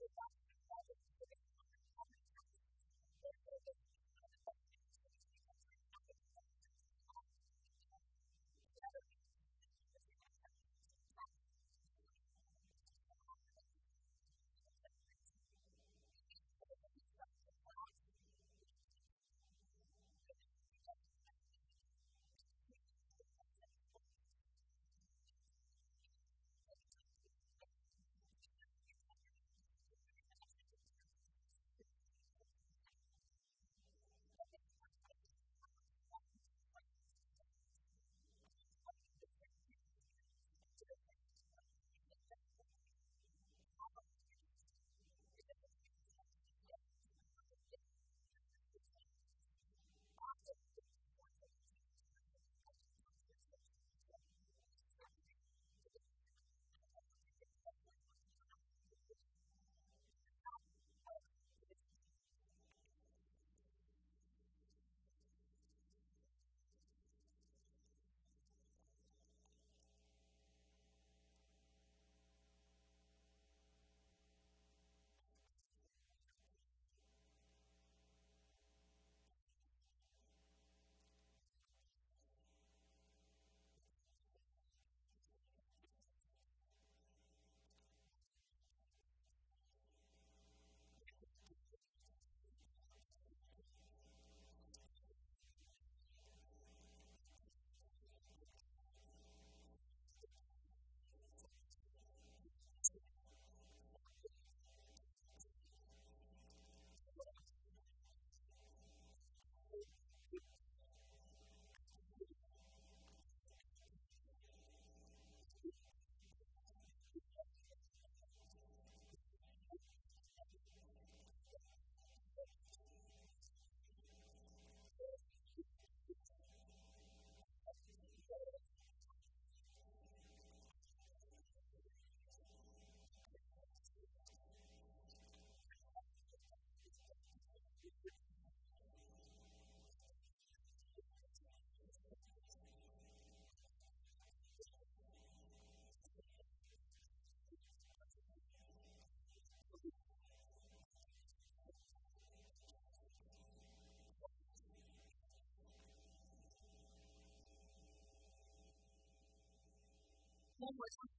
One more time.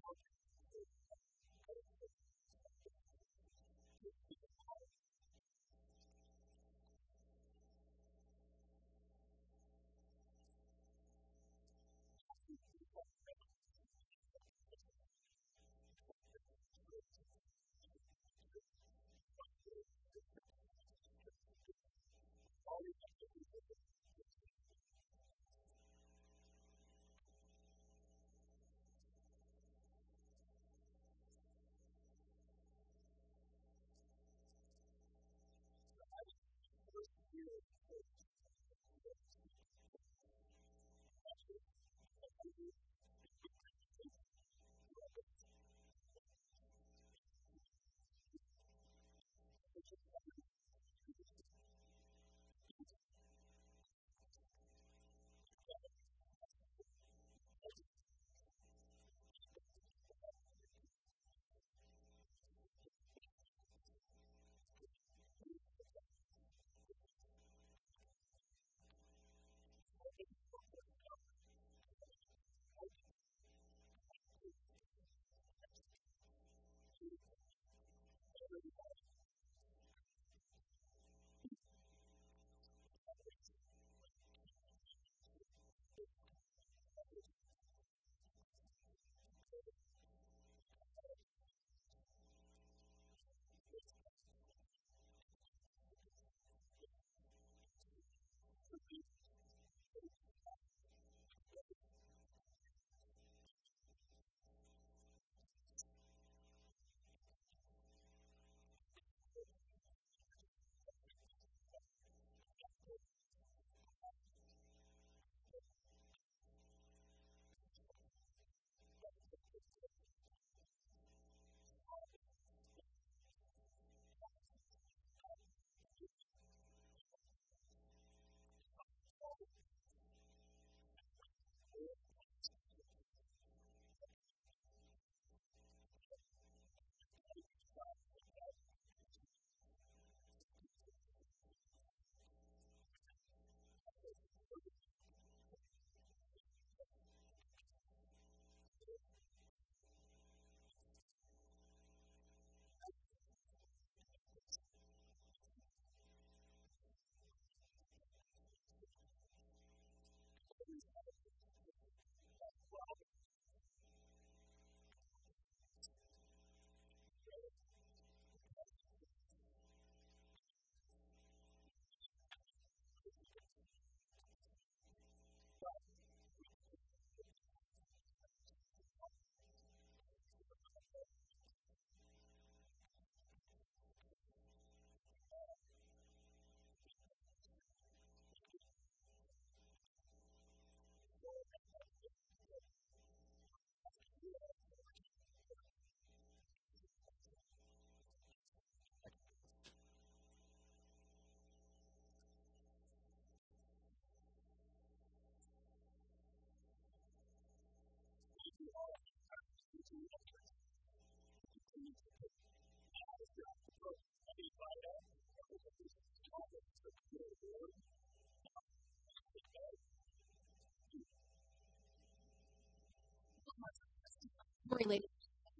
Related.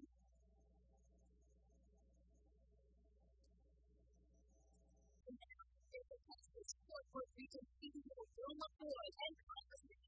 We can see the room of boy and conversation.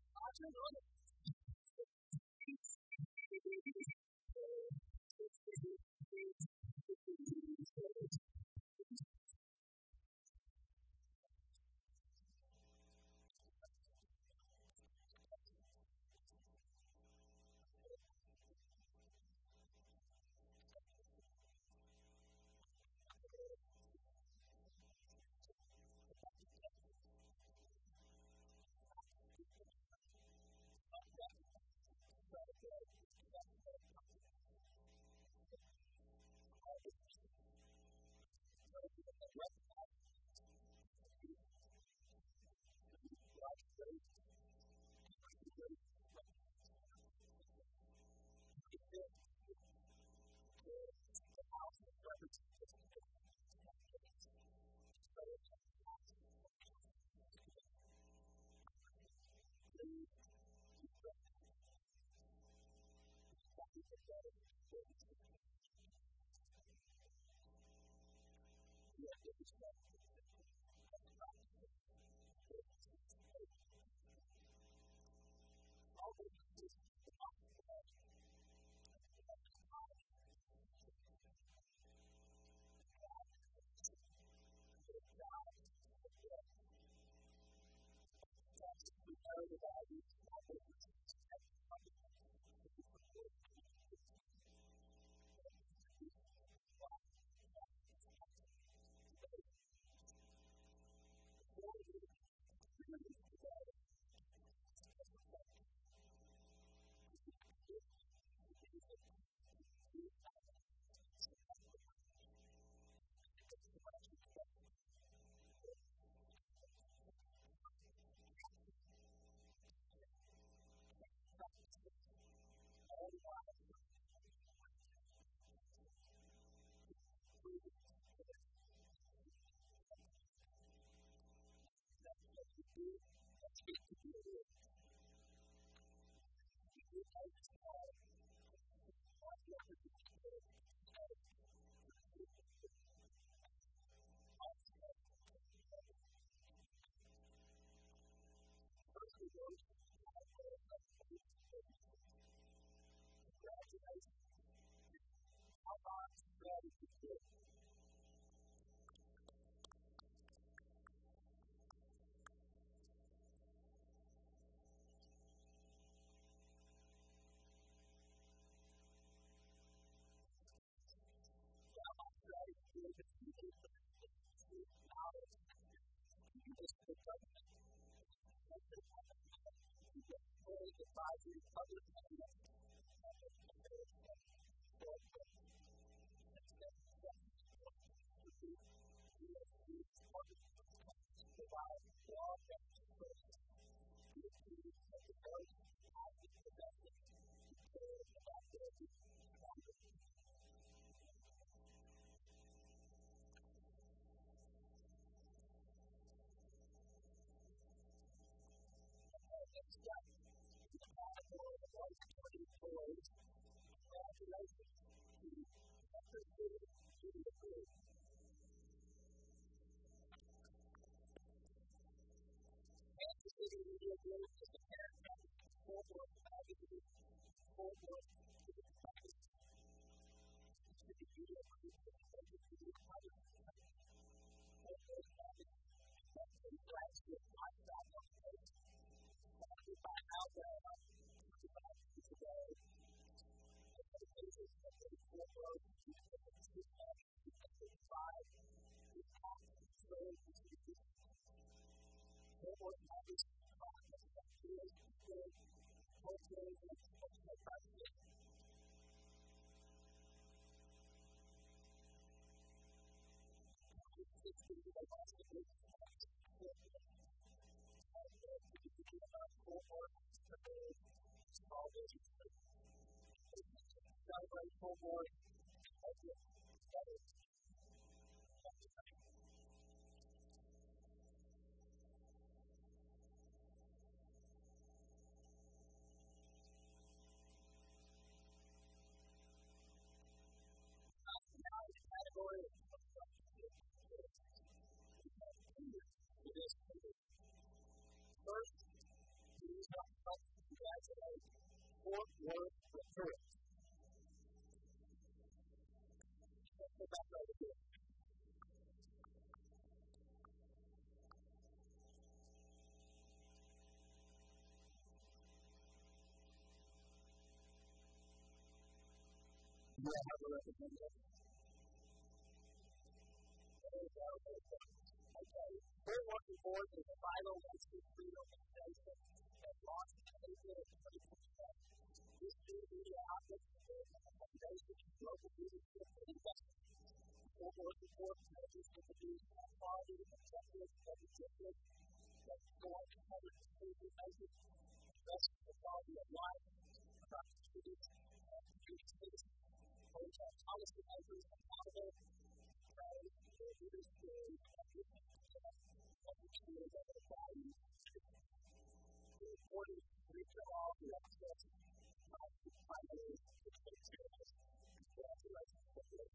finally experience. Congratulations to you.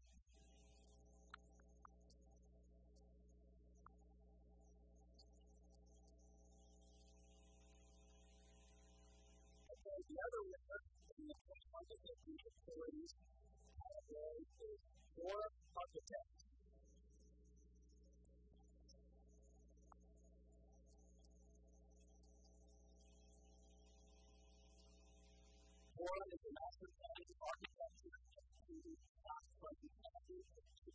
Okay, the other winner in the 2015 series category is Four Architects. Four is a master plan of architecture and not from the family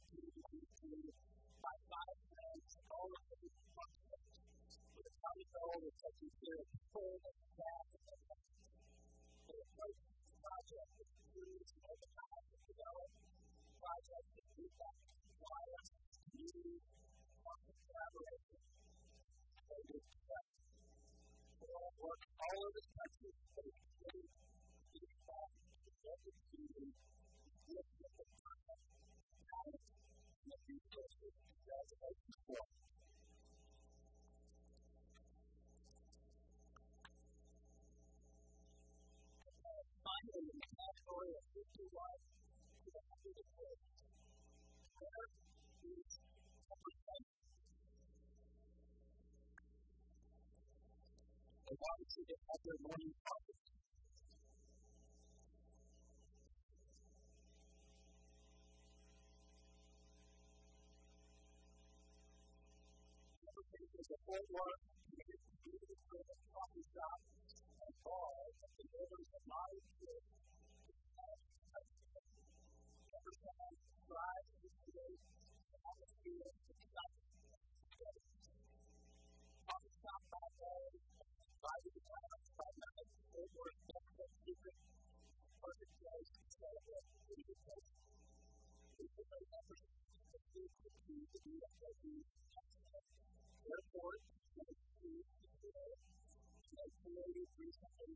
by 5 friends, all of them architects, with a common goal of taking care of people and staff and events. They approach this project with crews and organize and develop projects that do that compliance, community, market collaboration, and they do together. They all work all over the country, but it's really Congratulations for finally, in the category of 51 to the 100 there is representation. They want you to have their morning coffee. Is a Fort Worth community-driven coffee shop and bar that delivers a modern twist to the Everything thrives and creates an atmosphere of excitement and coffee shop by day, invited to lounge by night, Fort Worth Texas secret, perfect place to celebrate community culture. Recently, representatives of the group continue to be at their airport, and it's free to today, and they created recently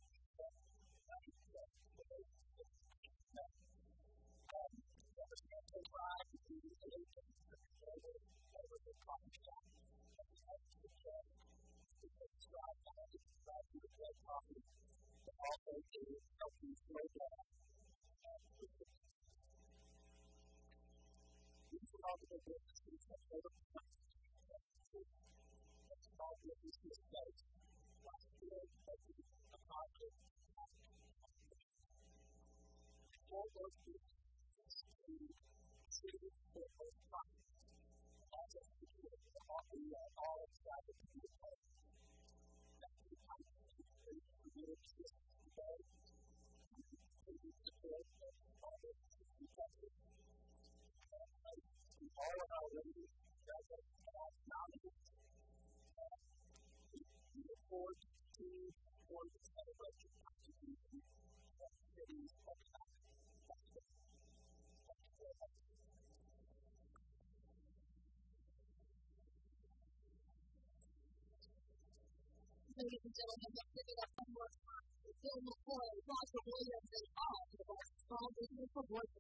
represent their ride to be the agent over the coffee shop, and we have to suggest to subscribe now to subscribe to the great coffee, but also to help you slow down and predict. These are all the businesses that over the country small business mistakes last year making a positive impact on the community. All those businesses to choose their most profits. That's a secret that we are all excited to be a part of. That's the kind of thing that we exist today. We support all businesses in Texas. And all of our ladies that have nominated we look forward to continuing to support the celebration contribution of the city's economic success. Thank you very much. Ladies and gentlemen, let's give it up one more time for Bill McCoy, Roger Williams, and all of our small business awards.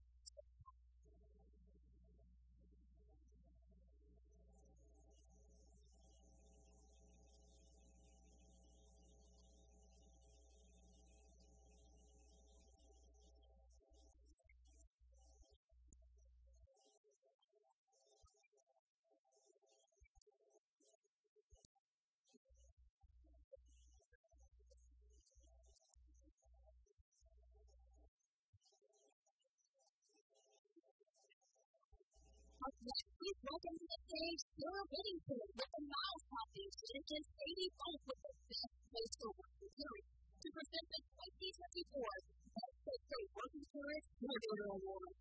Next, please welcome to the stage Sarah Whittington with the Miles Foundation and Sadie Funk with the Best Place for Working Tourists to present the 2024 Best Place for Working Tourists Coordinator Award.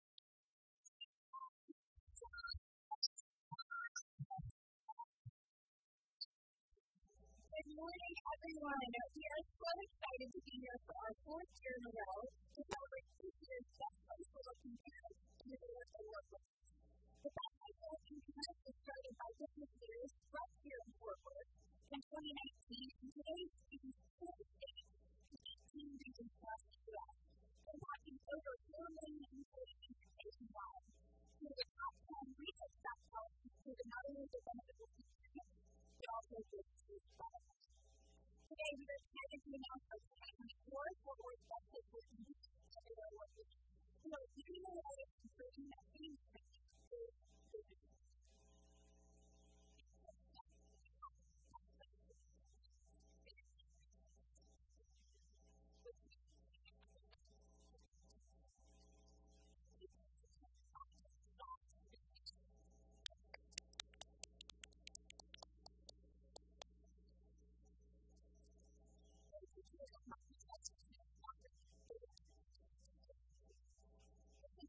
Good morning, everyone. We are so excited to be here for our 4th year in a row to celebrate this year's Best Place for Working Tourists Coordinator Award. The Best Place for Working Tourists is started by business leaders right here in Fort Worth in 2019, and today's students in 4 states and 18 regions across the U.S. impacting over 4 million employees nationwide. Through the top 10 research that policies proven not only the benefit of experience, but also businesses' benefits. Today, we are excited to announce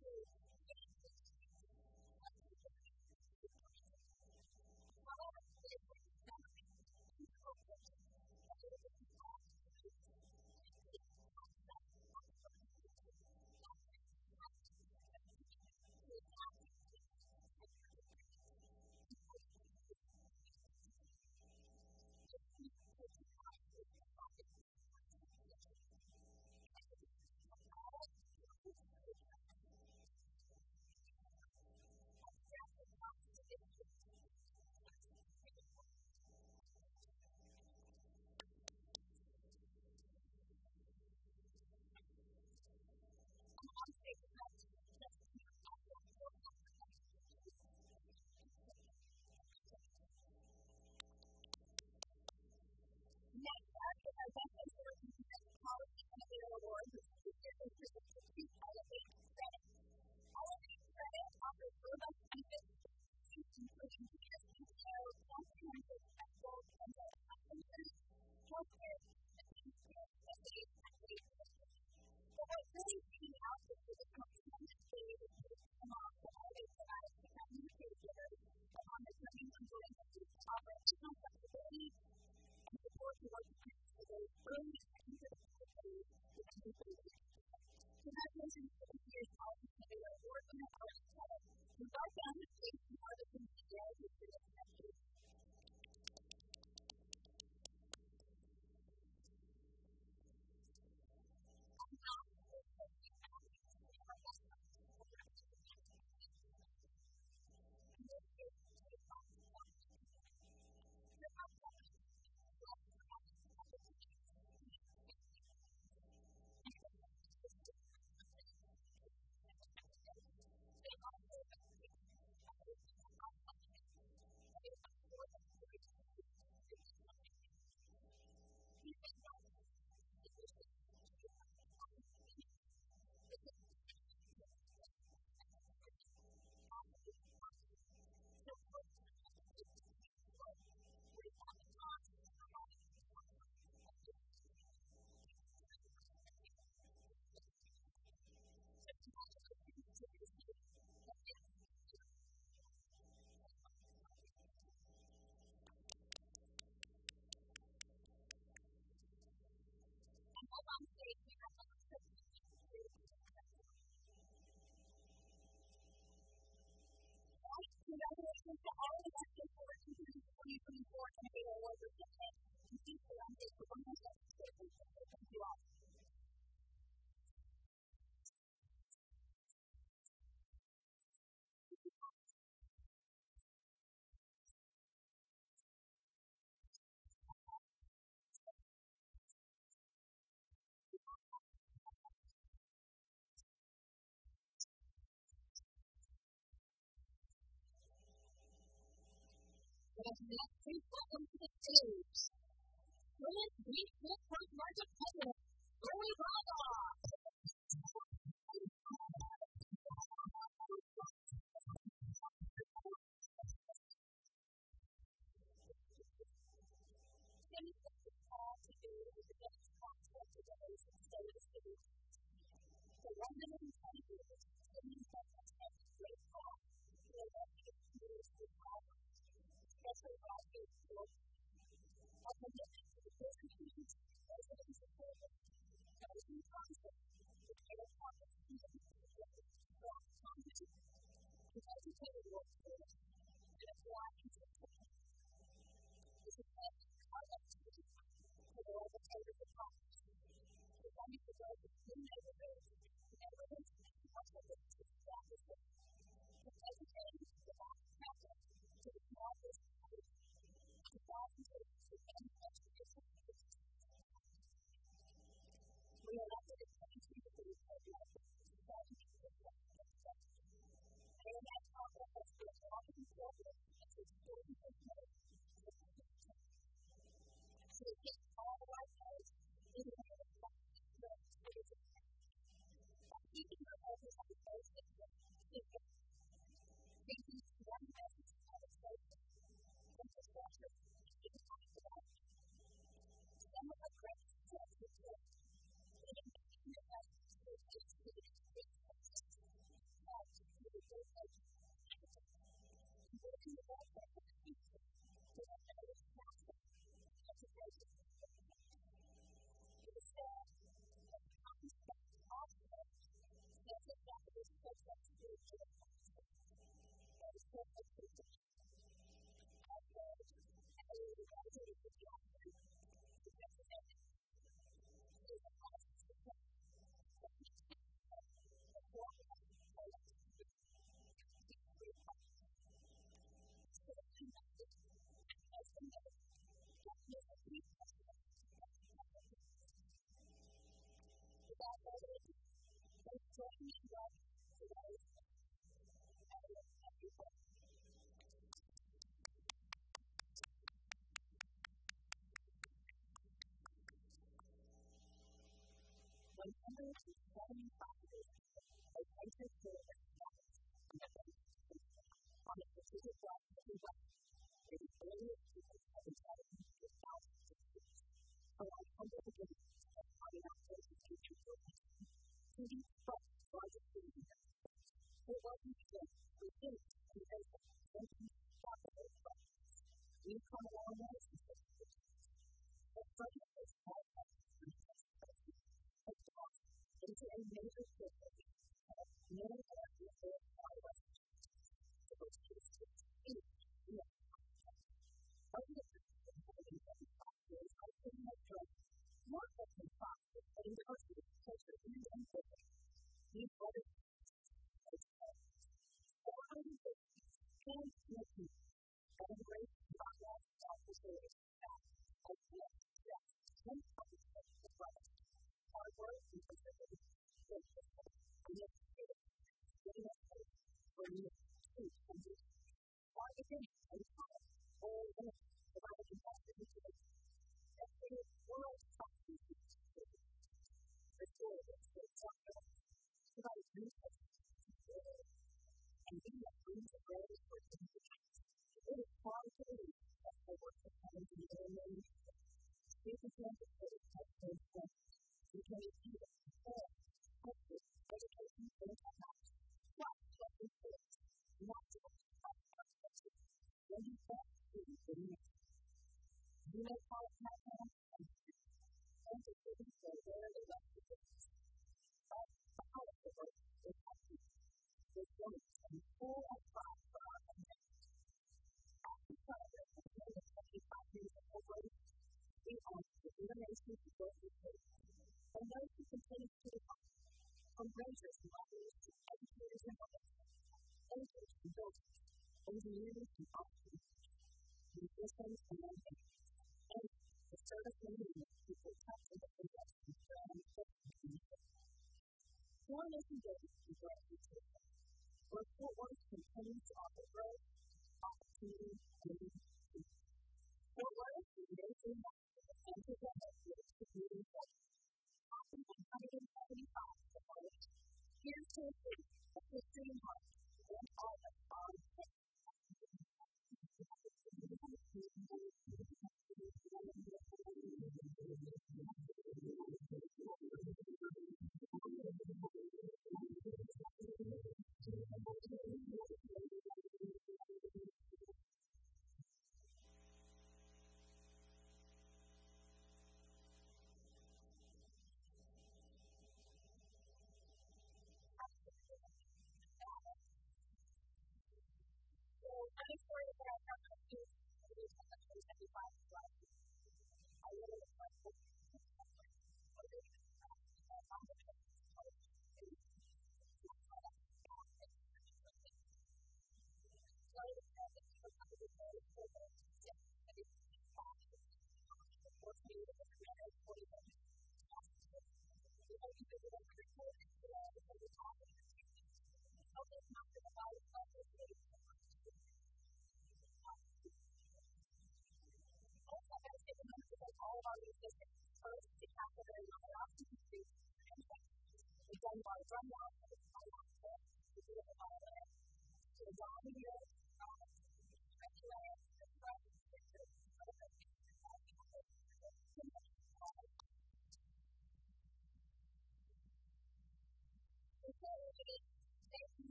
Next up is our best consumer compliance policy and available award, which this year is presented to Elevate Credit. Elevate Credit offers robust benefits, including PSPTO, comprehensive medical, dental, health insurance, healthcare, and facilities, and rehabilitation. But what really stands out is the extended days of paid time off that Elevate provides to family caregivers upon returning from bereavement to offer additional flexibility and support for working parents for those early and critical days that can be bereaved. Congratulations to this year's Policy Innovator Award winner, Elevate Credit. We welcome Jason Harbison, CEO, who's here to present you. On stage, we have Melissa. Congratulations to all of the best consumer compliance 2024 Innovator Award recipients. And please stay on stage for one more second. Thank you all. Next, please welcome to the stage Fluent Beef Network Market President, Rory Bravo. Since this call to do with the next concept of today's state of the city, for 120 years, cities have had a great call to elected leaders to power. Especially about the work of the business residents of Florida, chosen concept to care for the students of Congress, to educate workforce, and apply institutions. This is a product for all the takers of Congress. The money to go to new neighborhoods, and commercial businesses practicing, to educate the bottom capital to the small business group, to volunteer to any education businesses. We are elected in 2023 for the 70% of the budget. And that Congress has been often forward as its 45th year. She has taken all the right notes, even though the fastest growth is in by keeping her focus on the basics of system. Thinking one message of public safety, infrastructure, and economic development. Some of the greatest steps of growth, leading to independence through educated resources,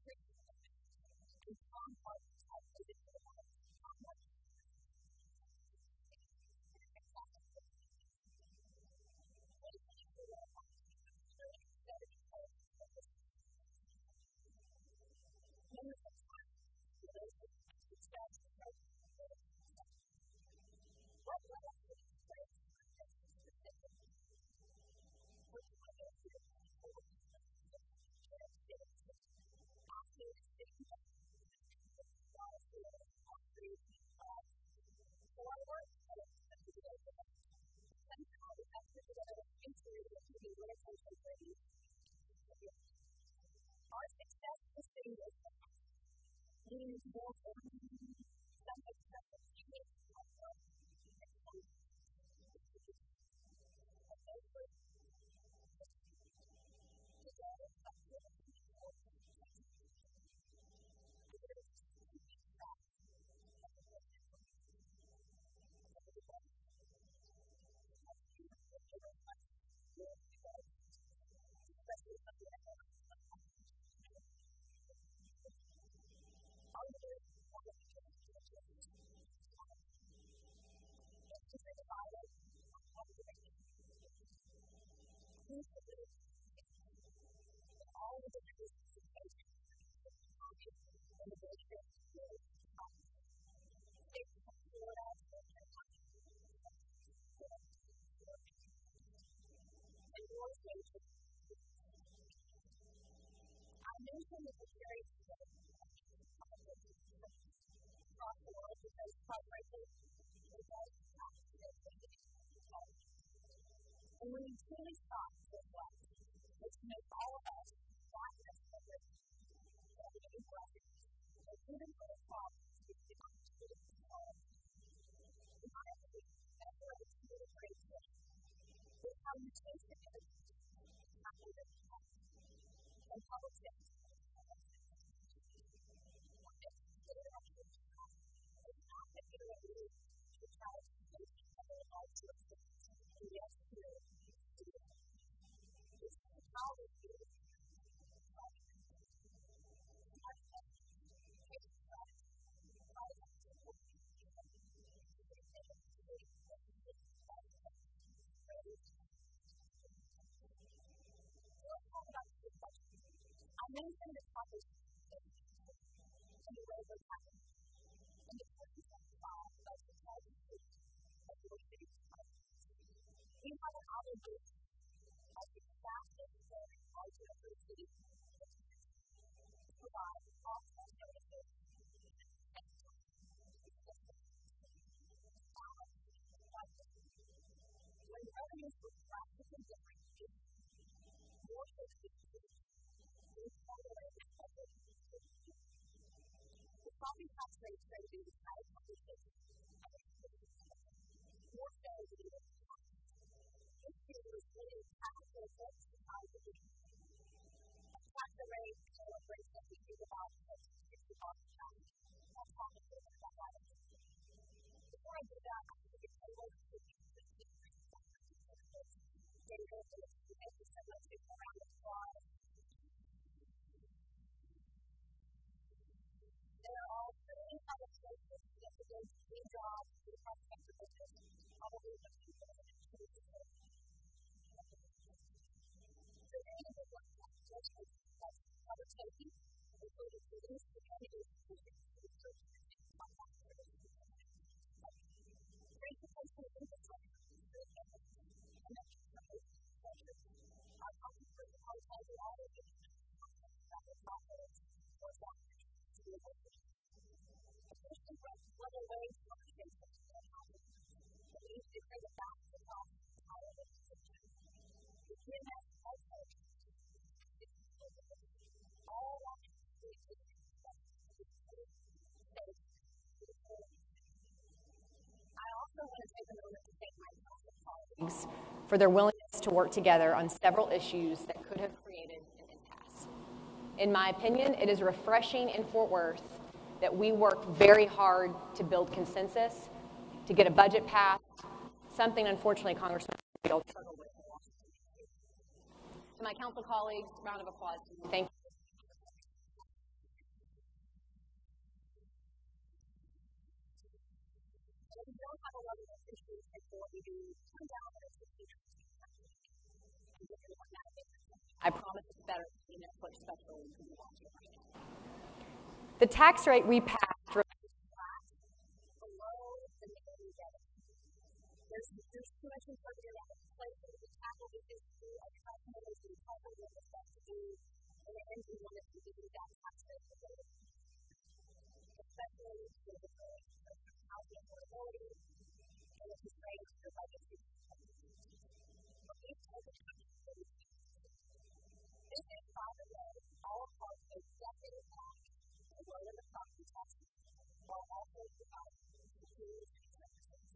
Our success distinguishes us. Leading to more some success is unique to our work and some all the different representations and the bullshit states of Florida and more states. I mentioned that the very state across the world because quite frankly, it does not fit the and when you truly stop to reflect, it's to make all of us not necessarily getting blessings, but even for the problems we can opportunity to solve. In my opinion, that's what it's really great to do. It's how you taste the good, not the good stuff. And public safety it's not that you're a leader to try to face other all sorts of things. And yes, you're it's how we do it. I mentioned the topic and the way what's happening. And the 2025 budget policy of your city's budget. We have an obligation as the fastest growing budget of the city to provide optimal services and when revenues were drastically different, more sophisticated. The property tax rate is going to be the highest compensation. More so than the tax. This year was really taxable both sides of the tax rate celebrates that we think about the 60 tax. I'll talk a little bit about that. Before I do that, I think it's a little bit data and it's so much around the clause. They're all really public services that are going to be jobs in the private sector business, probably the people that are going to serve. So they're going to be working on judgments that's public safety, including police, communities, and transportation infrastructure, and our customers are probably all of the whether ways conversations are happening, but we need to bring it back to the entire organization. The PMS also all of the existing I also want to take a moment to thank my colleagues for their willingness to work together on several issues that could have created an impasse. In my opinion, it is refreshing in Fort Worth that we work very hard to build consensus, to get a budget passed, something unfortunately Congressman Field struggled with. To my council colleagues, round of applause. Thank you. maybe $10 to see them. I promise it's better than the Netflix special you can watch it right now. The tax rate we passed remains flat below the minimum revenue. There's too much uncertainty around inflation to tackle this issue. Every time somebody goes to tell them what they're supposed to do, and the end we want to do that tax rate for those, especially for the housing affordability and the constraints of the budget. But we've taken action for these things. This is, by the way, all part of a decade long to lower the property taxes while also providing security and services.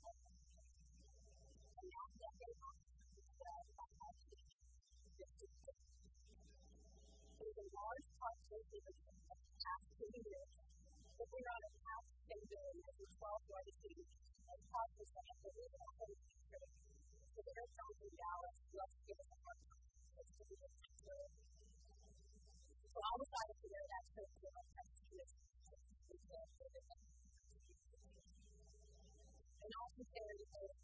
And that decade long is led by our city district. It is a large part of the leadership of the past 2 years. If we're not an outstanding as the 12th largest city, as possible second for the whole country, so the Air Force in Dallas loves to give us a hard time. So I decided to wear that shirt to my press commission. And also say that it's a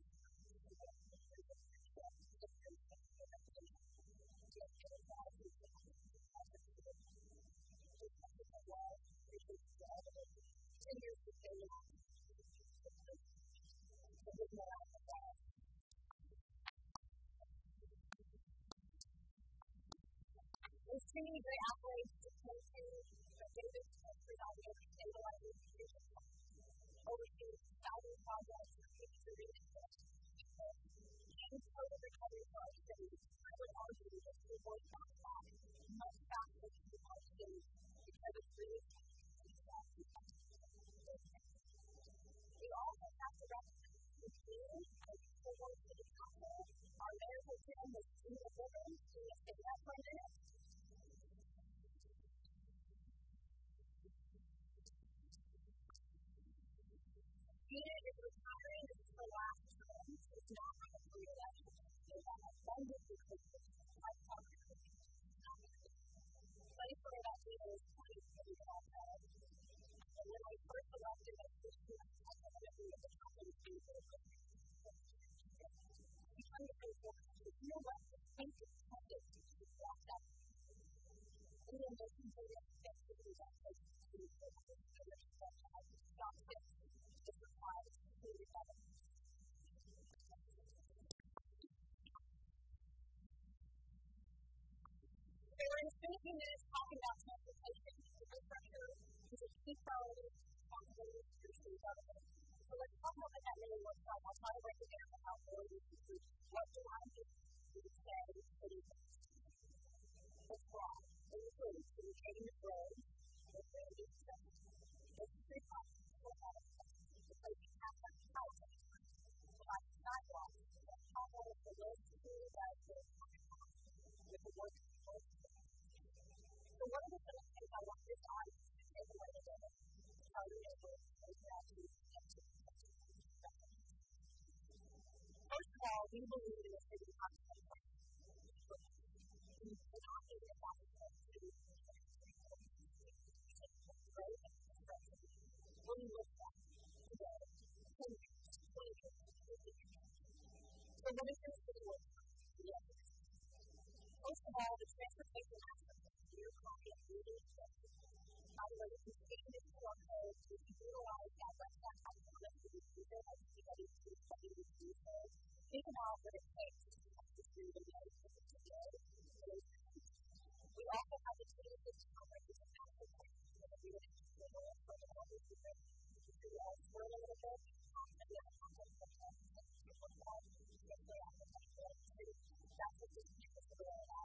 There's too many great accolades to point to, but David's history on the stabilizing education fund, overseeing salary projects for future leadership, and COVID recovery for our city. I would argue that the voice bounce back much faster than our city because it's really we also have to recognize the team as for city council. Our mayor has been the team of women in the state of London. Tina is retiring. This is her last term. It's not like a re-election. They have abundant recruitment. I've talked to her. Funny story about Tina is 20 years old. And when I first elected as Christian, I thought that we would have to do this. You come to say, well, you know what? I think it's tempted to walk that. And then there's people that get to do that. Stop this. Just requires to recover. So we're in 15 minutes talking about transportation. Infrastructure is a key priority and responsibility of your city government. So let's talk about what that really looks like. I'll try to break it down and how forward we can do. What do I do to say city government? It's broad. It includes communicating with roads, with railroad systems, with street lights, replacing asphalt power lines, providing sidewalks, and how well is the list of who does this with the work of the So one of the things I want this audience to take away today is how you're able to make that to First of all, we believe in the city concept plan. We cannot be the possible city when you look at today, 10 years, 20 years, 50 years. So what is your city look like? Yes. First of all, the transportation aspect of your copy of really important. By the way, if you scan this QR code, you can utilize that website. I promise you can use it as anybody who's studying this research. Think about what it takes to do the day today. We also have the 2015 already to master plan so that we would have to go for the whole research. To swirl a little bit, and we have a context of that. Especially after that's what this campus is all about.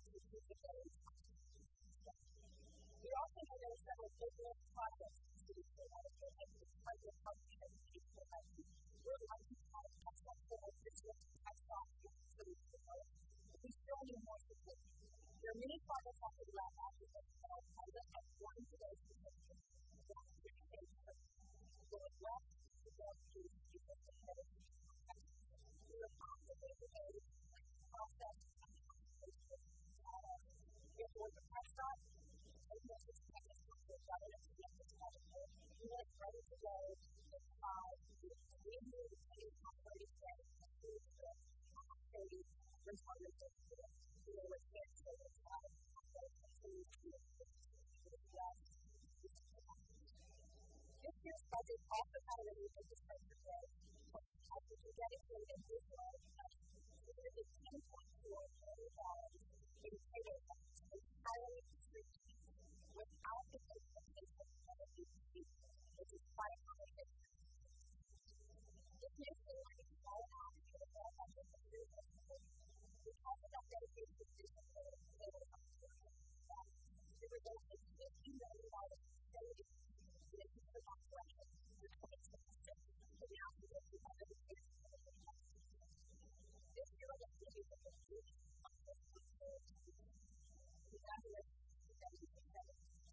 We also know there are several business projects in the city that are like the project partnership with people like we're lucky to have excellent for district excellent in the city of the world. We still need more support. There are many projects out there that are actually developed. I just have one today specifically. That's the state of the West, the Northeast, the Pacific, we are constantly debating the process of the therefore, the press stop, and this is the next one for government to get this project. We want ready to go in 5 years. We need to take it on 30 days. voluntary retirement benefit, with their service life, this year's budget also had a relief infrastructure growth, as we can dedicate additional specific $10.4 million in payroll funds entirely to street teams without the implementation of a BPC, which is quite a conversation. This may seem like a small amount to the overall budget of the year's budget, because of that dedicated additional payroll funds it results in $50 million savings in the future operation for 2026 to now be able to have a decision for the next year. This year, we're going to be able to do evaluations to demonstrate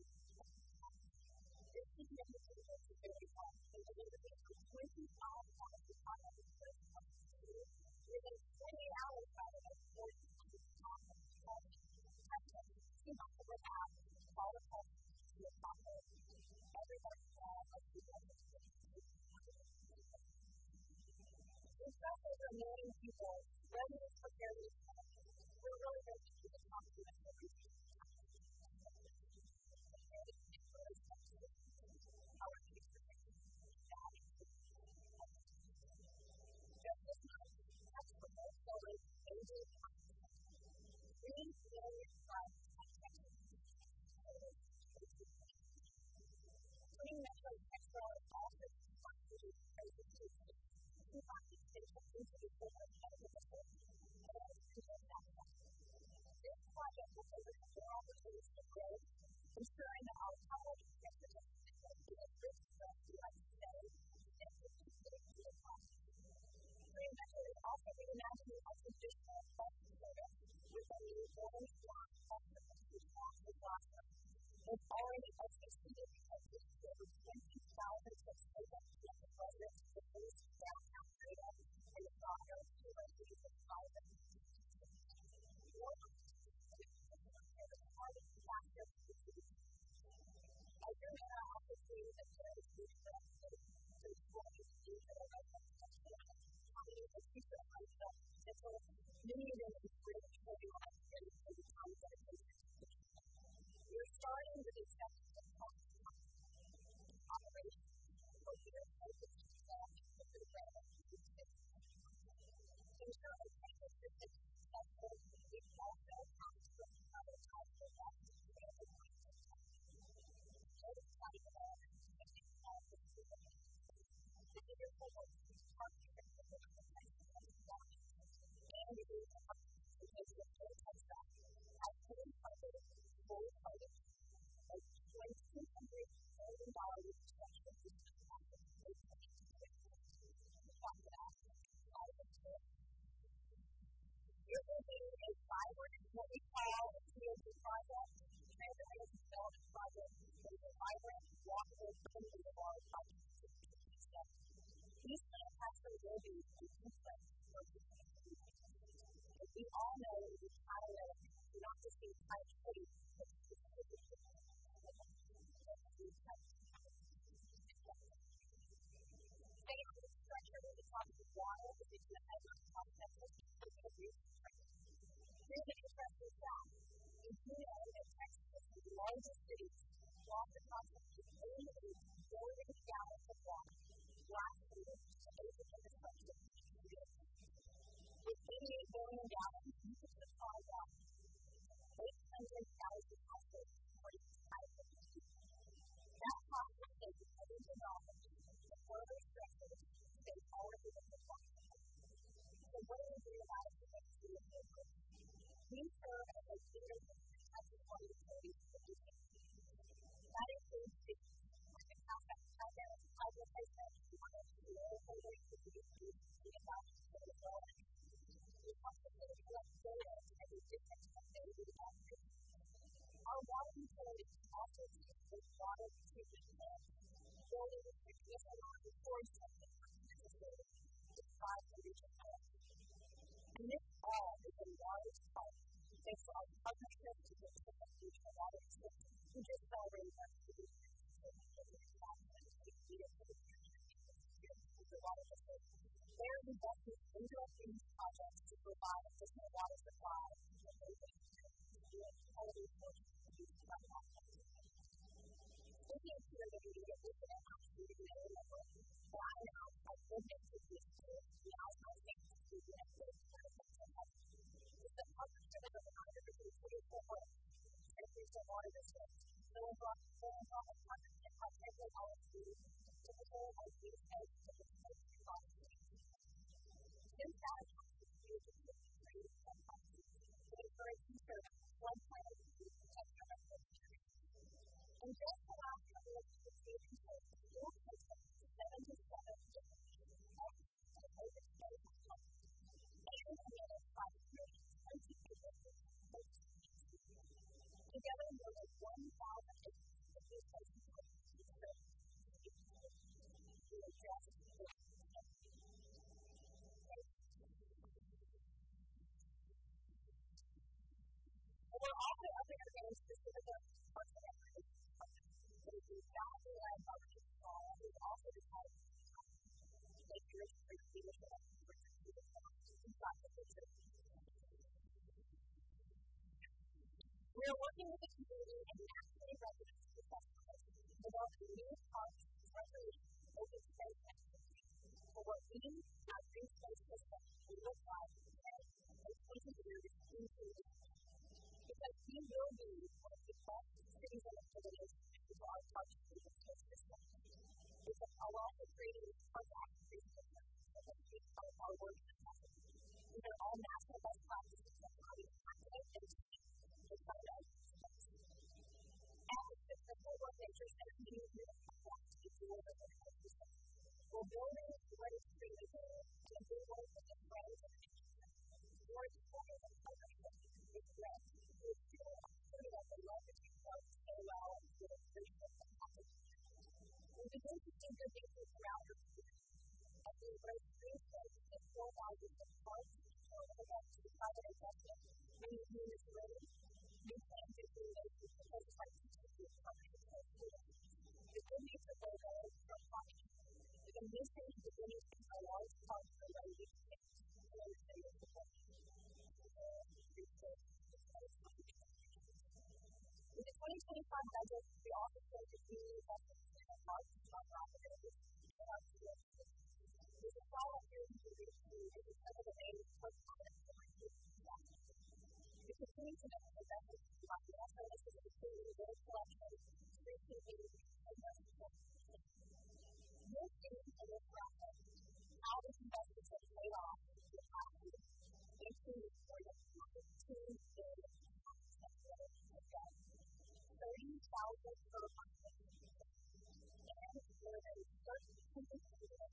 this significant change is very hard and delivered for 25 hours of time on the first month within 20 hours by the next 40 minutes of time on the college testing to not have all the tests to a proper everybody of the because there's a million people ready to prepare these tests, we're really going to keep the confidence of these people. Our future just this month, that's for most children ages 3 million plus Putting Metro's extra is also responsible for crisis treatment. We want these patients into the care of medical facilities and treatment access. This project will open up more opportunities for growth, ensuring that our college and transportation network is as rich as us we like to say, and participating in the process. Green Metro is also reimagining our traditional bus service with a new Golden Swan bus service which launched this last month. It's already exceeded expectations for over 20,000 trips per day to get the residents of the city's downtown area and the Toronto University of Colorado. More target faster cities. As your mayor, I also see that there is huge growth to explore the future of residents of Toronto, coming the future of Montreal, potential many of them is really showing life and the times that it is. We're starting with the acceptance of cost operations for years focused on the development of the state. To ensure a transit system is successful, we also have to prioritize the best available market. This is how development and technology is developed. This is your forward partnership with the organization of the government, and it is a partnership because of the full touchdown as fully funded. Fully funded, a $2,200 million infrastructure system after the first 20 years. We talked about all of it. It will be a vibrant, what we call a TOD project, Transit Development Project. It is a vibrant, walkable community of our project. East Lancaster will be a complex project. As we all know, it is catalytic, not just being type city, but specifically staying on this structure with the top of the water, which is the headline concept of the research. Here's an interesting fact. Did you know that Texas is the largest city, lost approximately 88 billion gallons of water last year to basic infrastructure? With 88 billion gallons, you can supply water 800,000 households for each type of food. That costs the state $1 billion to further stressors states already in the water. So what do we do about it to make it a difference? We serve as a leader in Texas water utilities for the state. That includes cities like the Calgary pipe replacement, water to local rates of the adoption of the water. We also collect data to make a difference in daily operations. Our water utilities also assist with water treatment plants, building the traditional water storage tanks that are necessary to provide the regional health. And this all is a large part thanks to our partnership with the regional water district, who just already went through the water district. They're investing in these projects to provide looking to the video, this is actually the middle level. So I now have lived into this too. Now I think to be connected to the center. It's the public to the reminder to the city for work. And there's a lot of districts. So we'll drop a partnership by every policy to the whole of these as to the state policy. Since that announcement, we will be creating some policies to encourage conservative flood planning to protect our residents. In just the last couple of years, we have controlled school systems 7 to 7 different as open space and public, and another 520 acres of space. Together, more than 1,000 acres of this space and public is served to address the we're also up here getting specific parts of our group. The boundary line governance law is also decided to make your leadership inside the picture. We are working with the community and nationally residents professionals to develop a new parks, recreation, open space activity for what we, our green space system, will look like today and 20 years into the future. Because we will be one of the best cities and activities for our parks and open space systems. It's a lot of creating this park activity system that is a big part of our work in the company. These are all national best practices on how we activate and teach the site of space. As the Crystal World Nature Center needs to adapt to the world of the ecosystem, we're building what is really there and we work with the friends of nature. We're exploring the partnership with friends who is still putting up the love that you love so well with a visual and we begin to see good things around your community. As we embrace green space and core values of parks and social events to private investment, many of you is ready. We plan to do this with the first part to secure partnerships with students. The good news of their goals are funny. With a new city beginning to a large part of the way we can take and understand the support. With the 2025 budget, we also started to do investments in our parks and nonprofit areas and our schools. This is all up here in the region and some of the main park products that we're using in South. We continue to make investments in our services, including the data collection, street sweeping, and investment. You'll see in this graphic how these investments have paid off in the past year, including more than $2 billion of debt. 30,000 per month, and more than 1,300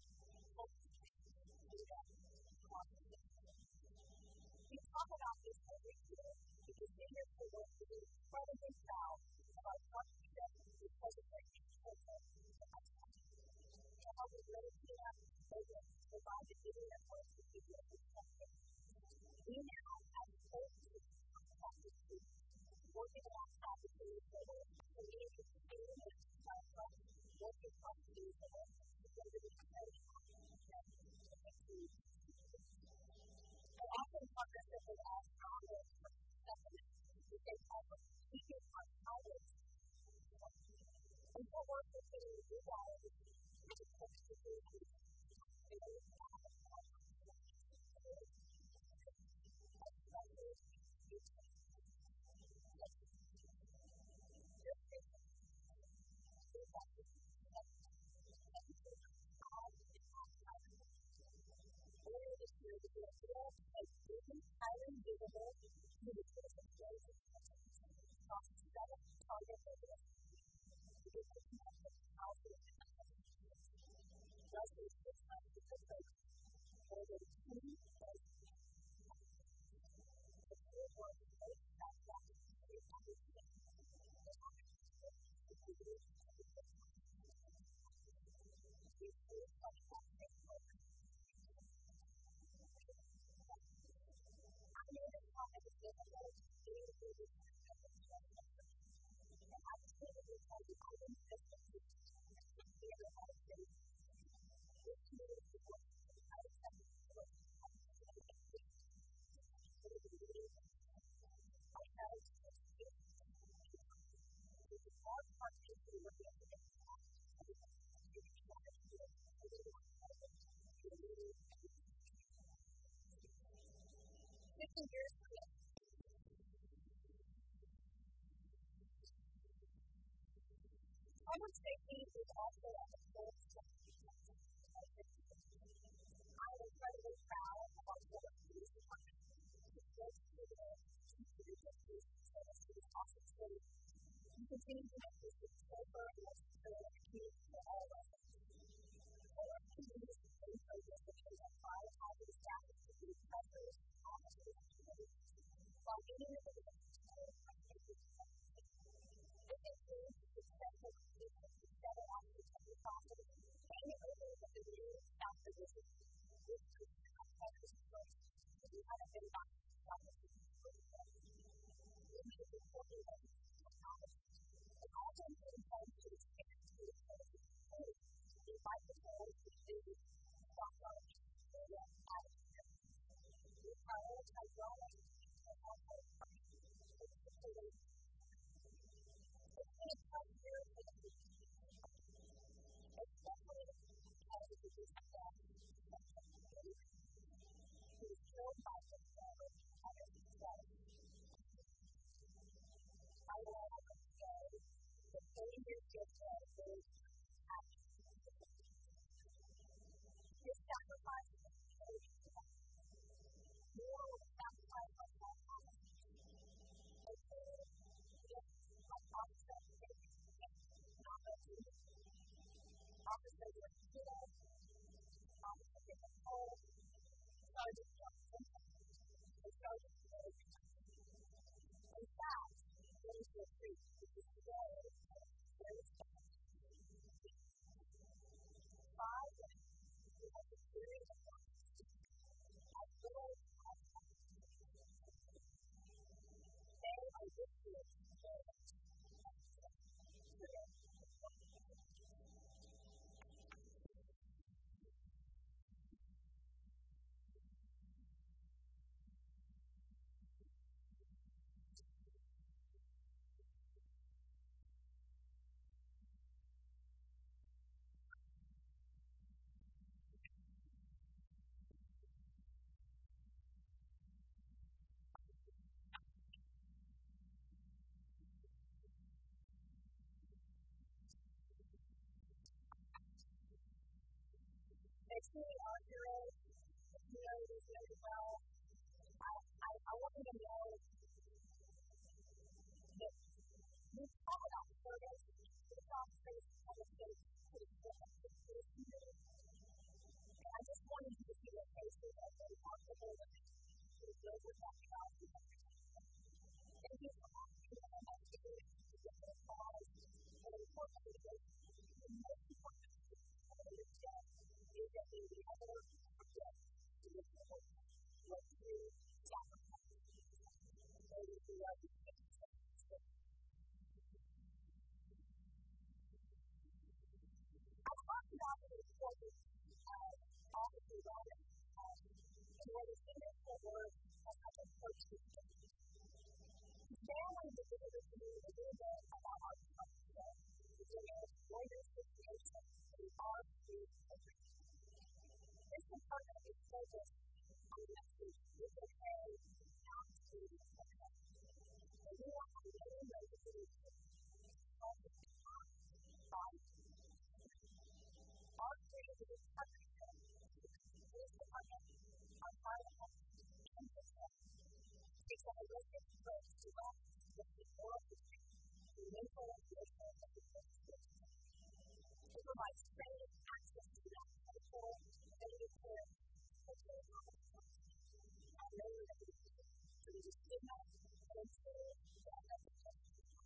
we talk about this every year because senior school is incredibly proud of our partnership with President Clinton and Mattie. To help us really clean up the program to provide the giving network to people who are we now have 14 contracted students working alongside the city of Federal, so we need to continue to work across the city of Federal to build a training and to achieve. I often partnership with our strongest supplement to stay covered, keeping our colleagues. And for work with the new guys, we just hope to do this. Highly visible to the citizen stories of across 7 target areas. We get to connect with housing and less than 6 months to the program, more than 2 dozen the field work is very satisfactory to the understanding. Large parts of the 15 years from now. Public safety is also at the core of I am incredibly proud of our Florida Police Department who works to the police service to this awesome city. We continue to make this city safer and more secure and community for all residents. Florida continues to stay focused in terms of prioritizing staffing to meet pressures and officers and communities while meeting the demands of our community. This includes successful completion of several officer training classes and the opening of the new South Division. This includes our partners and folks who haven't been back to South Division for years. We need to support the residents of technology. It also includes funds to expand community services and food, invite the parents to visit South College area and experiences. We prioritize wellness and household function. It's supporting it's been a tough year for the community, especially because of the recent death of Mattie, who was killed by her father on August 12th. I will also say that 30 years ago, there was Mattie. His sacrifice was very important. More was sacrificed by all officers. Officers were killed, officers were killed, Sergeant Johnson, and Sergeant Rose. In fact, those were three because today there is 5 women who have the period of life as widows as they are victims of violence. Next to our heroes, you know this very well. I want you to know that we talk about service, we talk about public safety, to this community. And I just wanted you to see their faces as they walk the whole way to the good we're talking about. Thank you for asking them about doing to get their cause. And importantly, the most important thing to understand is that we never forget to look forward what true sacrifice is. So we are the things that we say. I talked about the importance of officer wellness and what is in it for work as I approach this day. Today I wanted to visit with you a little bit about our department today. It's a lawyer's association in our youth program. This department is focused on the message it's okay not to be okay. And we want to really know the solution of the fight. Our creative is a partnership with the police department, our fire department, and this one. Takes a holistic approach to wellness with the oral history, the mental and emotional and physical skills. It provides training, access to medical, preventive care, social and health. I know that we need to reduce stigma and improve the mental health.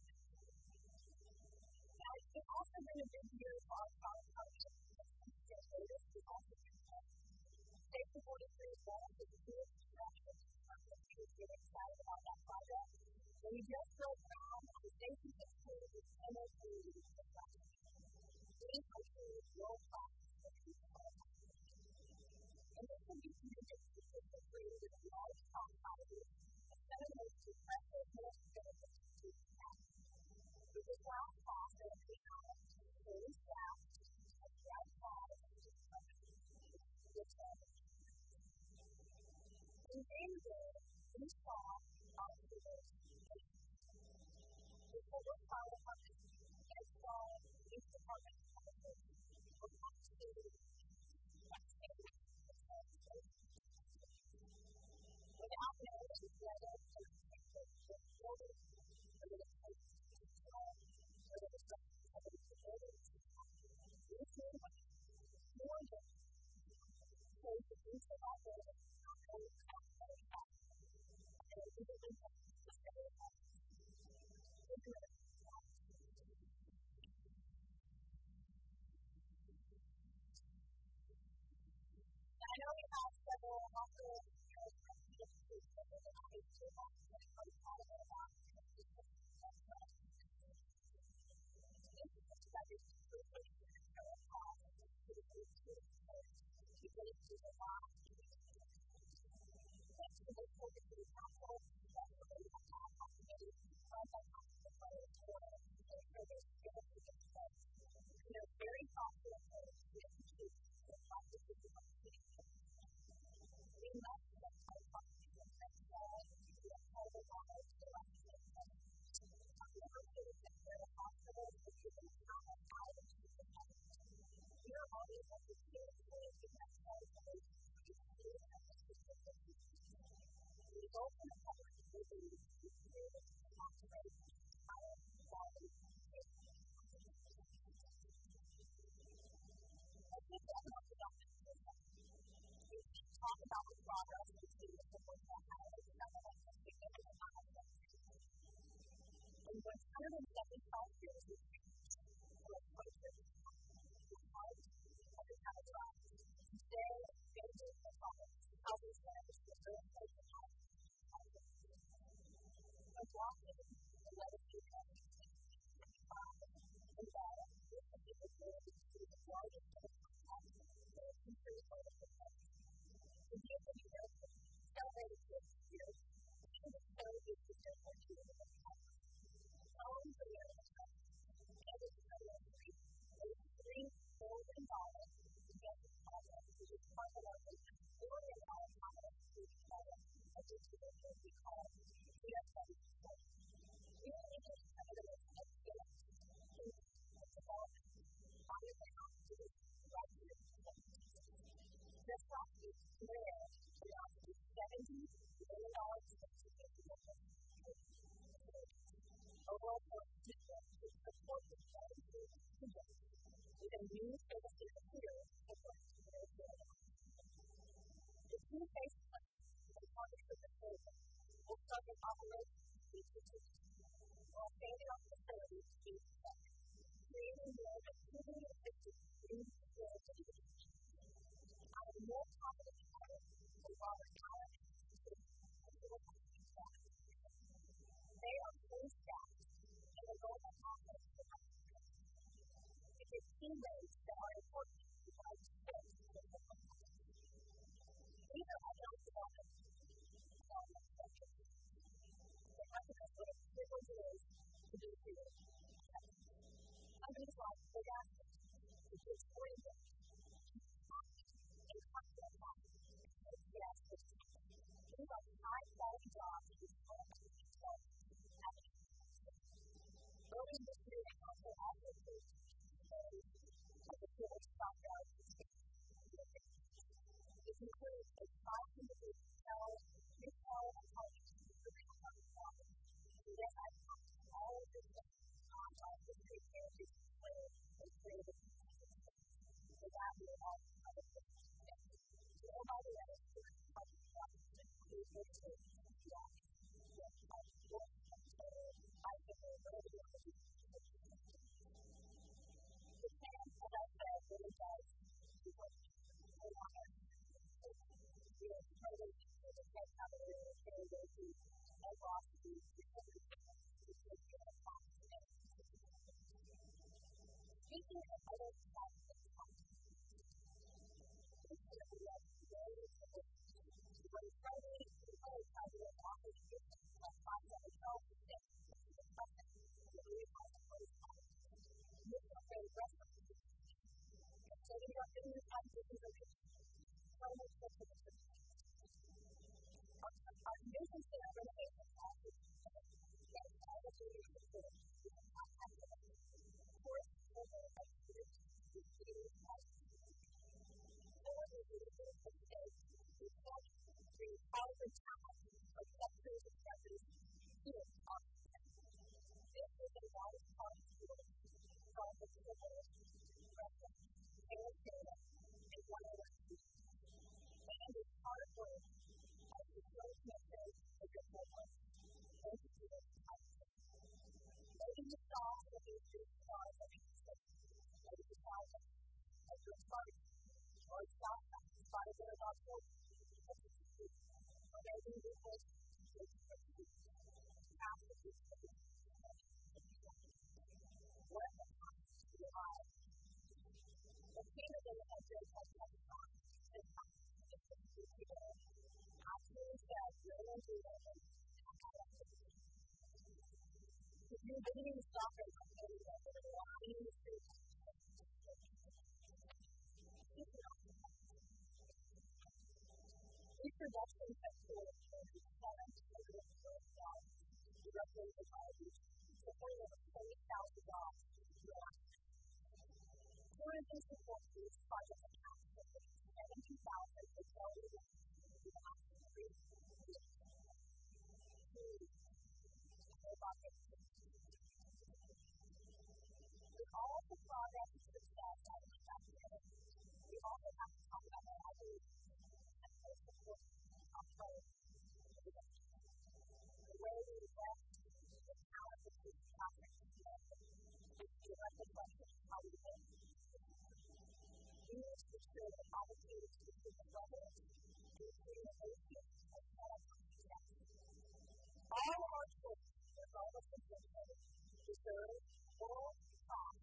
Now, it's also been a big year for our partnership. This is also important. Safety 43 Wall is a new construction. I'm really excited about that project. And we just broke ground on the Safety 16 with MOP construction. These are two world-class facilities for our partnership. And this will be connected to the created with large class sizes and some of the most impressive most benefits to the staff. With this last class, there will be fully staffed at the outside of the department, which in January, we Federal Fire Department, Ed Squad, Police Department, officers will come to without knowing whether to protect the building, whether to take control, whether to start protecting the buildings. These men more than chose the use of our building not only on their side, but they even impact the federal office. I know we have several hospitals here in the States that are not able to all of our this is a study for the patient and care costs to the patient to get it to the bottom. Next to this focus of the council, that's what we have to have committee on the hospital players for us to make sure there's skills to this place. And they're very thoughtful of those who have to choose the practices of our city. We must have high functioning and small, we have all the knowledge to us to make them. Our universities and the hospitals are giving countless hours to the public. We are always at the students for the next part of the the result in the public will be to create and operate higher quality care. I think that's not the document for that. We can talk about the progress we see with the work that highlights some of the significant milestones. In 175 years, we've changed the approach to the heart of the category. Today, major problems, housing standards, the earth place of health, adopting the legacy of 1965 and that this is the ability to see the largest impact for the future of the place. The DFW celebrated 50 years, and the third is the different year of the country. Following the year of the country, and its military, $3 billion investment project, which is part of our $1 billion capital improvement project, which is what we call DFW. We are able to tell them it's a gift of development on the ground to the right here. Just last week, Mayor announced a $70 billion expansion of this overall force to support the development with a new service here for their building. The two-phase plan in partnership with Oregon will start with operations in each district, while expanding our facilities to each sector, creating more than 250 new facilities. I am more confident about it than Robert Allen Institute and Philippine Staff. They are fully staffed and the goal of confidence for our country. It is teammates that are important to provide support to the community. These are economic development sectors. They recognize what a privilege it is to be here. Companies like Big Asset, which is Oregon, and Continental Health, and yes, these are high-quality jobs in these products and services. Early this year, the council also approved those of the civil stockyards and spaces. This includes a 500 retail and parking for real-time properties. And yes, I've talked to all of this stuff on this great heritage display and creative space. So that will all be part of this. So, oh, by the way, we're going to talk about these virtual jobs. Yes, sports, bicycle, whatever you want to do. The plan, as I said, really does work. We want our we are totally to the head of the very, very deep and lost the speaking of other types of friendly, people try to offer treatment like plastic hotels to stay in the present of the really possible time. This is a very restaurant. And so we are getting this time to do so much for the our convention center renovation process is all the way to the course, over a period of years, all the leaders of states who fought through powerful talent of sectors and judges here on the state. This is a large part of the work from the civil, Russia, Arizona, and one other students. And it's hard work as the first method is a homework. Thank you for this time. Maybe you saw some of these big stars of the state. Maybe you saw them as your party. Or stop signs, spotted there about children, or maybe you will take the food, pass the food to the what a time to be alive. The candidate of this has testified and actually said, no one do that. If you're visiting the stalkers on any level, they're lying in the streets. These productions have toured over $7 million directly to colleges, supporting over $20,000 more. Tourism supports these projects accounts for 70,000 hotel rooms in the last 3 years. With all the progress and success I have expected, we also have to talk about our other support our players. The way we invest in talent is through projects today. It's direct the question of how we live. We need to ensure that opportunities to improve the government and create a basic of all success. All of our children, regardless of gender, deserve full trust.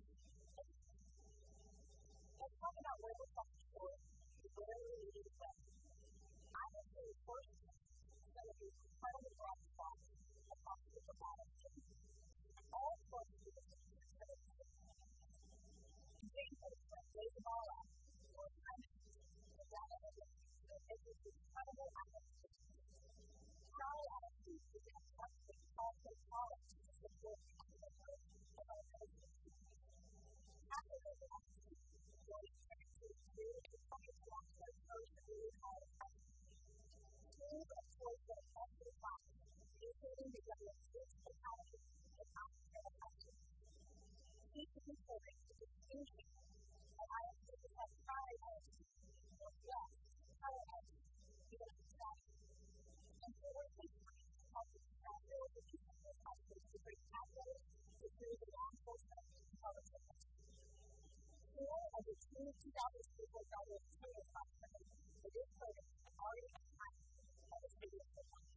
Let's talk about where we're falling short and where we need to go. I have seen firsthand some of these incredible bright spots across the policy. All parts of the service. Examples like baseball or tennis, or whatever, they do incredible activities. How else do you get trusted also college to support the activity of our residents? After the last joint secretary created the public alongside first year college schools of choice that across the class, including the government's technology and healthcare customers. Each of these programs is distinction, and I have seen this as pride as Northwest, telehealth, even society. And for what we find, helping staff build the teaching of customers to bring capital to create a law enforcement and public service. 4 of the 2024 training classes for this program have already been hired by the city of Milwaukee.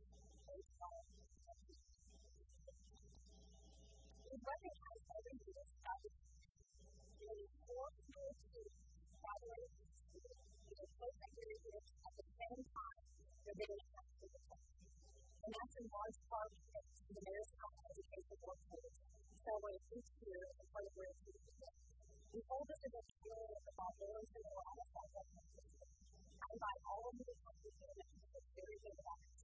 We recognize every year strategy. Nearly 4 million students graduate from school with a post-secondary degree at the same time they're getting a high school diploma. And that's in large part because the mayor's education workforce celebrates each year as a part of where students live. We hold this event here about those who are on the project. I invite all of you to come to the event with a very good practice.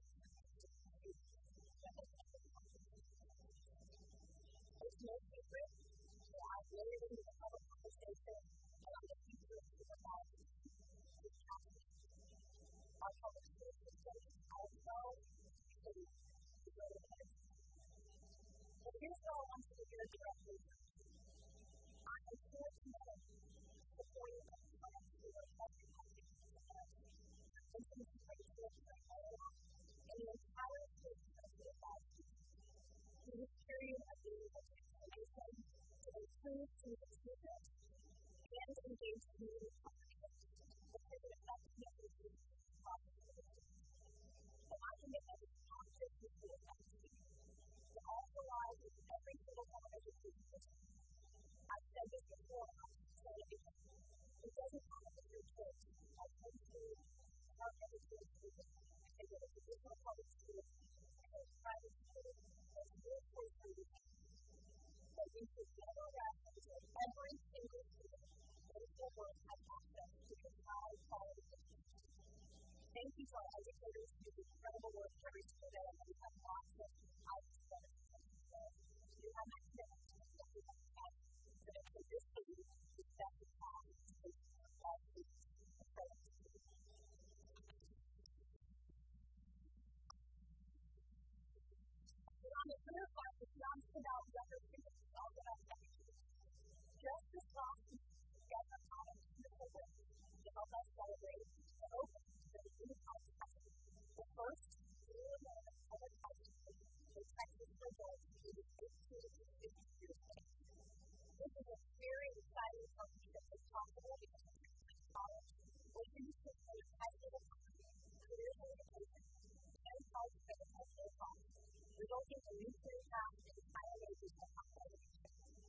It's no secret that I've layered into the public conversation around the future of supervising with counseling. Our public school system has well is very good. But here's what I want you to hear directly. I am fortunate supporting the plans for the public and to support the and the entire system of the advisory. In this period of being a transformation to improve student achievement and engage community partnerships to take an effective student process. But I commitment is not just with the advisory. It also lies with every single one of education system. I've said this before, and I'll say it again. It doesn't matter if your kids are homeschooled, are educated students, and go to traditional public schools, and go to private schools, there's no choice for you. But we should never rest until every single student in the world has access to a high quality education. Thank you to our educators who do incredible work every single day, and we have lots of outstanding students. You have my commitment to the the other side, it's not just about younger students, it's also about second years. Just this last week, we got a common beautiful way to help us celebrate the opening of the new college festival, the first year-long public high school in Texas for adults ages 18 to 50 years of age. This is a very exciting partnership that's possible because of Texas College, where students can play high school economy, careers in education, and college credits at no cost, resulting in new career paths and higher wages for high-quality education.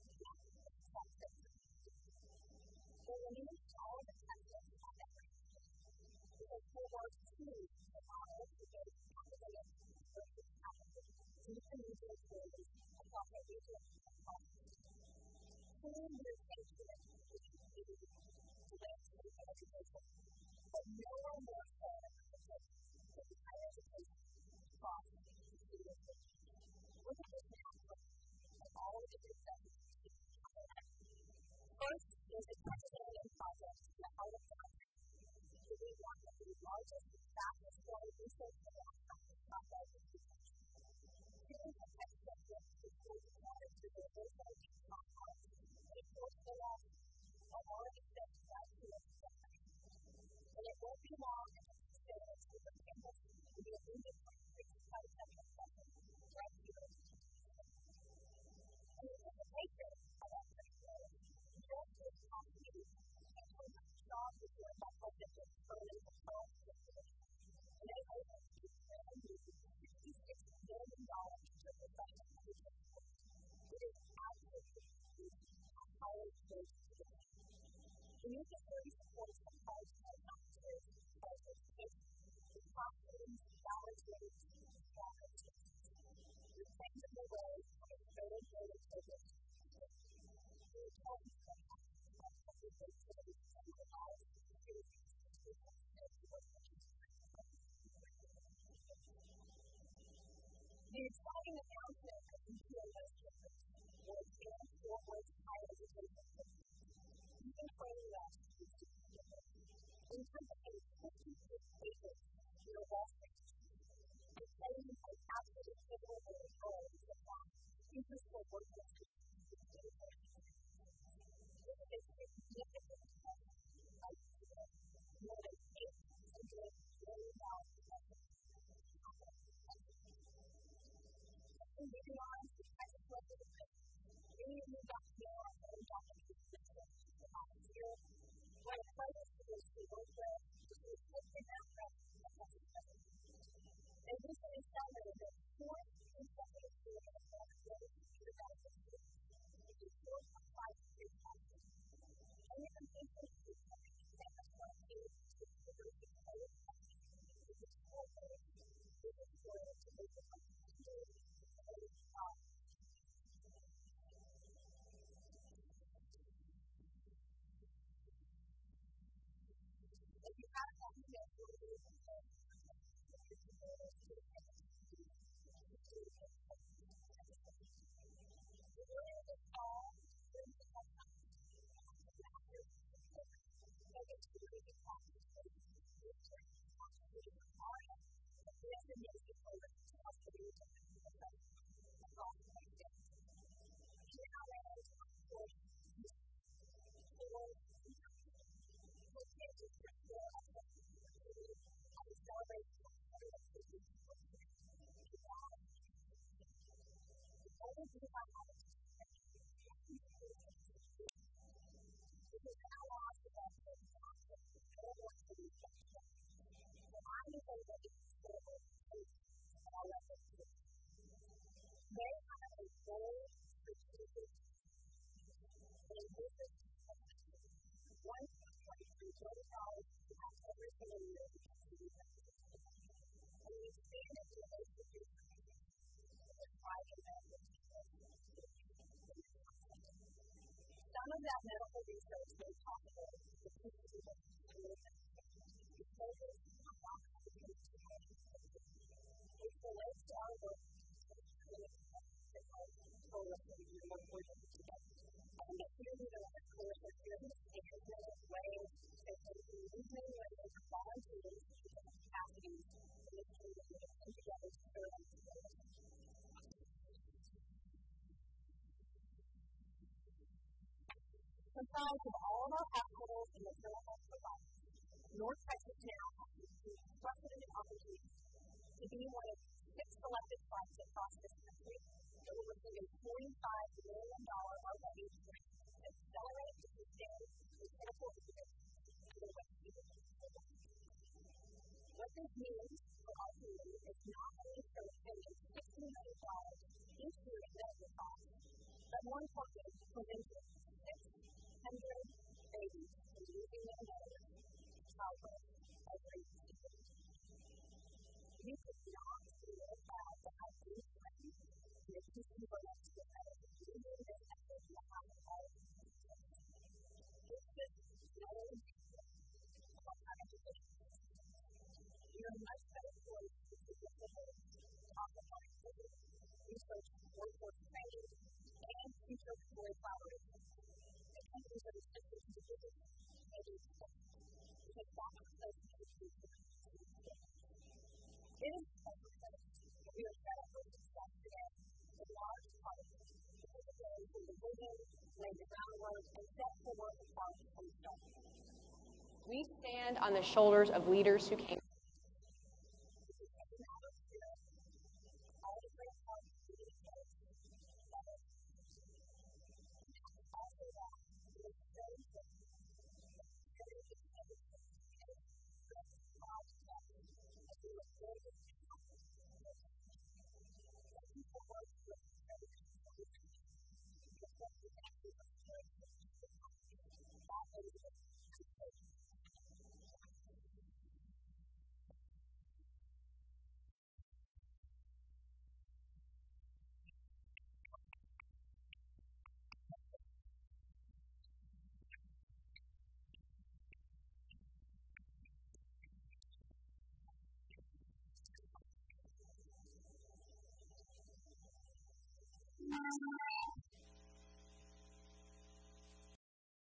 We're limited to all of the Texas on that range, because cohorts 2 are modeled to go academic versus academic to meet the needs of employees across our region and across the state. 2 years into it, we continue to landscape of education, but no one more so than higher education across the state of Texas. Look at this now and all of the successes we see on the left. First is the Texas A&M project in the heart of downtown, to be one of the largest and fastest growing research and life sciences projects in the country. Students at Texas A&M support the knowledge to their social and compounds, and of course the loss are already set to that and it won't be long until the students will be campus to be a region of biotechnical testing right here. In anticipation of that growth, just this past week, Texas Job was joined by President early in the fall and they opened a brand new $66 million professional education program. It is absolutely highly engaged today. The new facility supports the college and sciences, college education, with classrooms, laboratories, and smaller spaces. With tangible ways of a very focused state. We are talking about the facilities and the lives of the students who have stayed with us. The exciting announcement of UPLS campus will expand Fort Worth's higher education program, even further west to student campus, encompassing 56 acres near Wall Street, and playing an absolutely pivotal role in supplying future Fort Worth students to the university. This is a significant investment by UPLS, more than $800 million investment. Moving on to Texas local defense, many of you got to know our own documentation system last year. What a pleasure to this to work with, to be in that presence of Texas President. They recently celebrated their 4th consecutive year of graduating computer benefits students, which is 4.5 years after. And the completion of the that has brought students to the University of Texas, which is 4 years, which is 4 years to make the country. If you have that email for you, earlier this fall, students at Texas master's program focused on raising compensation and destination programs across the region across the state. And now they are to course for located for school as a celebration of education for students. All of these are because our laws develop those concepts and all wants to be functional. Reminding them that it is still at all levels. They have a bold strategic and business $1.23 billion to have every single year because of these activities. And we expanded to those institutions with a private medical research. Some of that medical research made possible the Institute of Consumer is focused on non-competitive technology, which relates to our work and the theory of the course of business management ways that can be using ways for volunteers to different capacities in this community and together to serve on this community. comprised of all of our hospitals and maternal health providers, North Texas now has the unprecedented opportunity to be one of 6 selected sites across this country that will receive a $45 million already grant to accelerate and sustain the critical interventions in the West Texas. What this means for our community is not only saving $60 million each year in medical costs, but more importantly, preventing 600 babies from losing their mothers to childbirth every year. We could not be more proud to have these friends and the teaching for us to have leading this effort on behalf of all of us. It's just another example of our education system. We are much better poised to significantly talk about activity, research, workforce training, and future employee collaboration. The countries that are subject to the business may be expected because that's what those countries do. It is special place that we are set up for success today in large part because of those who are living, laid the groundwork, and set the work apart from the start. We stand on the shoulders of leaders who came.